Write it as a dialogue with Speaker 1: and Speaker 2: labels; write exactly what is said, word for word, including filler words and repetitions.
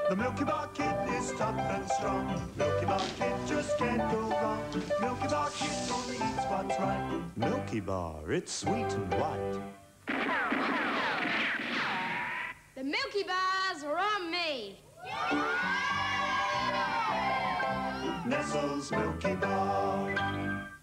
Speaker 1: The Milky Bar Kid is tough and strong. Milky Bar Kid just can't go wrong. Milky Bar Kid only eats what's right. Milky Bar, it's sweet and white.
Speaker 2: The Milky Bars are on me.
Speaker 1: Nestle's Milky Bar.